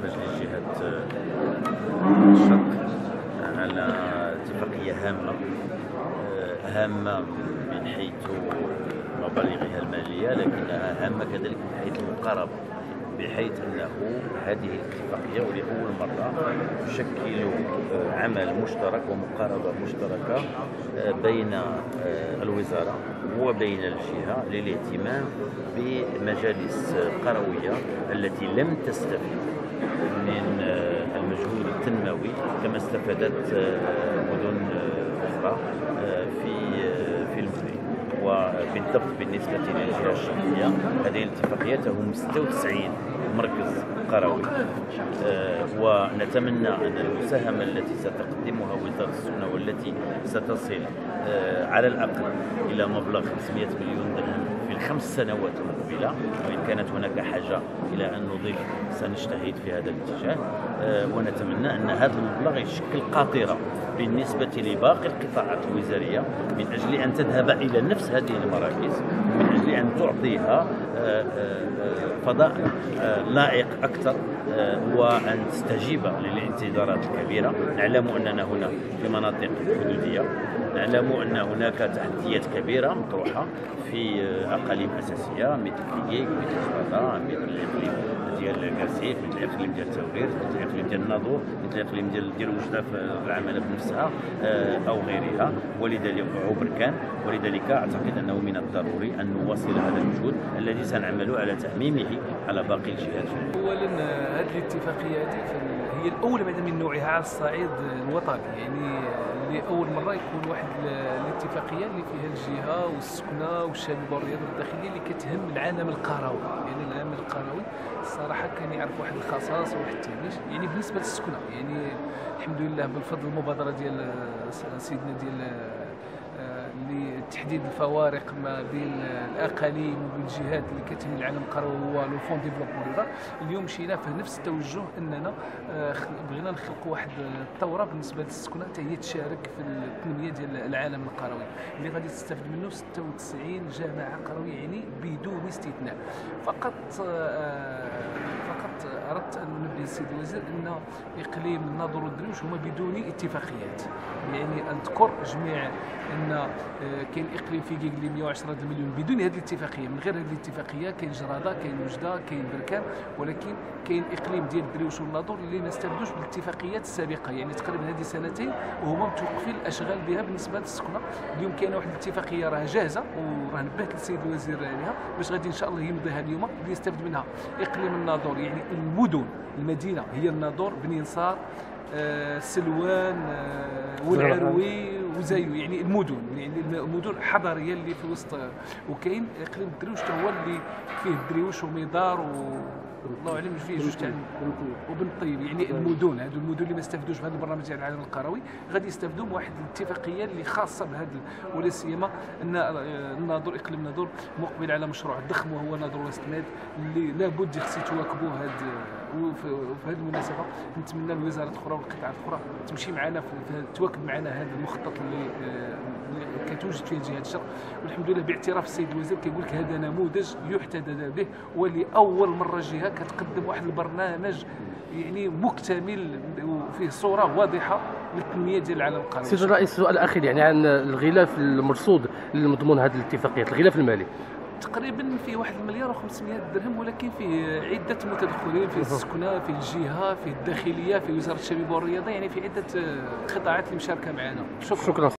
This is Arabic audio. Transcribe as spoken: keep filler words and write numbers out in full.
مجلس جهة الشرق على اتفاقية هامة هامة من حيث مبالغها المالية، لكنها هامة كذلك من حيث المقاربة، بحيث أنه هذه الاتفاقية ولأول مرة تشكل عمل مشترك ومقاربة مشتركة بين الوزارة وبين الجهة للاهتمام بمجالس قروية التي لم تستفد من المجهود التنموي كما استفادت مدن أخرى في في المدن. وبالضبط بالنسبة للجهة الشرقية هذه الاتفاقية تهم ستة وتسعين مركز قروي، ونتمنى أن المساهمة التي ستقدمها وزارة السكنة والتي ستصل على الأقل إلى مبلغ خمسمائة مليون درهم في الخمس سنوات المقبلة، وإن كانت هناك حاجة إلى أن نضيف سنجتهد في هذا الاتجاه، ونتمنى أن هذا المبلغ يشكل قاطرة بالنسبة لباقي القطاعات الوزارية من أجل أن تذهب إلى نفس هذه المراكز، من أجل أن تعطيها فضاء لائق أكثر وأن تستجيب للانتظارات الكبيرة. نعلم أننا هنا في مناطق حدودية، نعلم أن هناك تحديات كبيرة مطروحة في أقاليم أساسية مثل كييك، مثل سباطا، مثل الإقليم ديال كاسيف، مثل الإقليم ديال التوغير، مثل الإقليم ديال الناظور، مثل الإقليم ديال ديال وجدة في العمالة بنفسها أو غيرها، ولذلك عبركان. ولذلك أعتقد أنه من الضروري أن نواصل هذا المجهود الذي سنعمل على تأميمه على باقي الجهات. أولا هذه الاتفاقية هذه هي الأولى بعد من نوعها على الصعيد الوطني، يعني لأول مرة يكون واحد الاتفاقية اللي فيها الجهة والسكنة والشباب والرياضة والداخلية اللي كتهم العالم القروي. يعني العالم القروي الصراحة كان يعرف واحد الخصائص وواحد التهميش، يعني بالنسبة للسكنة يعني الحمد لله بالفضل المبادرة ديال سيدنا ديال لتحديد الفوارق ما بين الاقاليم وبين الجهات اللي كتهم العالم القروي هو لو فون ديفلوبمون رورال. اليوم مشينا في نفس التوجه اننا بغينا نخلقوا واحد الثوره بالنسبه للسكنه حتى هي تشارك في التنميه ديال العالم القروي اللي غادي تستافد منه ستة وتسعين جامعه قرويه يعني بدون استثناء. فقط فقط اردت ان ننبه السيد الوزير ان اقليم الناظور والدرويش هما بدون اتفاقيات. يعني اذكر جميع ان كاين اقليم في كيك اللي مئة وعشرة مليون بدون هذه الاتفاقيه. من غير هذه الاتفاقيه كاين جراده، كاين وجده، كاين بركان، ولكن كاين اقليم ديال الدرويش والناظور اللي ما استافدوش بالاتفاقيات السابقه، يعني تقريبا هذه سنتين وهما متوقفين الاشغال بها بالنسبه للسكنه. اليوم كاينه واحد الاتفاقيه راه جاهزه وراه نبهت السيد الوزير عليها باش غادي ان شاء الله يمضيها اليوم اللي يستافد منها اقليم الناظور، يعني المدن المدينه هي الناظور، بني نصار، آه، سلوان، آه، والعروي وزايو، يعني المدن يعني المدن الحضريه اللي في وسط. وكاين اقليم الدرويش هو اللي فيه الدرويش وميدار و الله اعلم فيه جوج تاع وبن طيب، يعني المدن هذو المدن اللي ما استافدوش بهذا البرنامج ديال العالم القروي غادي يستافدوا من واحد الاتفاقيه اللي خاصه بهذا، ولا سيما ان الناظور اقليم الناظور مقبل على مشروع ضخم وهو ناظور وسط ماد اللي لابد خص يتواكبوا هذا. وفي هذه المناسبه نتمنى الوزارات الاخرى والقطاعات الاخرى تمشي معنا تواكب معنا هذا المخطط اللي كتوجد فيه جهه الشرق. والحمد لله باعتراف السيد الوزير كيقول لك هذا نموذج يحتذى به، ولاول مره جهه كتقدم واحد البرنامج يعني مكتمل وفيه صوره واضحه للتنميه ديال العالم القروي. سيد الرئيس السؤال الاخير يعني عن الغلاف المرصود لمضمون هذه الاتفاقيات، الغلاف المالي تقريبا فيه واحد المليار وخمسمائة درهم، ولكن فيه عده متدخلين، فيه السكنه، فيه الجهه، فيه الداخليه، فيه وزاره الشباب والرياضه، يعني في عده قطاعات اللي مشاركه معنا. شكرا, شكرا.